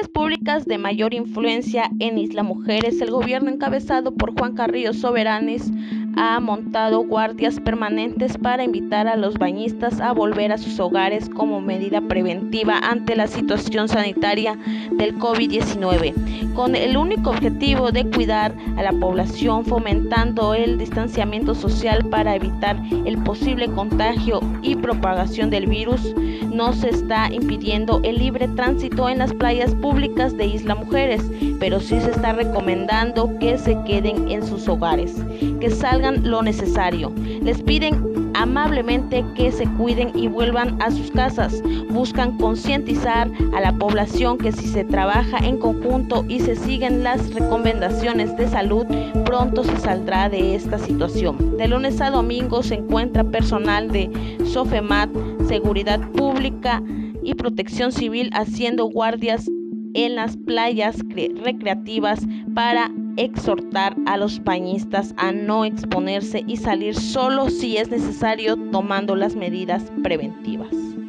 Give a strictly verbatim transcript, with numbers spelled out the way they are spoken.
playas públicas de mayor influencia en Isla Mujeres, el gobierno encabezado por Juan Carrillo Soberanes ha montado guardias permanentes para invitar a los bañistas a volver a sus hogares como medida preventiva ante la situación sanitaria del COVID diecinueve, con el único objetivo de cuidar a la población, fomentando el distanciamiento social para evitar el posible contagio y propagación del virus. No se está impidiendo el libre tránsito en las playas públicas de Isla Mujeres, pero sí se está recomendando que se queden en sus hogares, que salgan lo necesario. Les piden amablemente que se cuiden y vuelvan a sus casas. Buscan concientizar a la población que si se trabaja en conjunto y se siguen las recomendaciones de salud, pronto se saldrá de esta situación. De lunes a domingo se encuentra personal de Sofemat, Seguridad Pública y Protección Civil haciendo guardias en las playas recreativas para exhortar a los bañistas a no exponerse y salir solo si es necesario, tomando las medidas preventivas.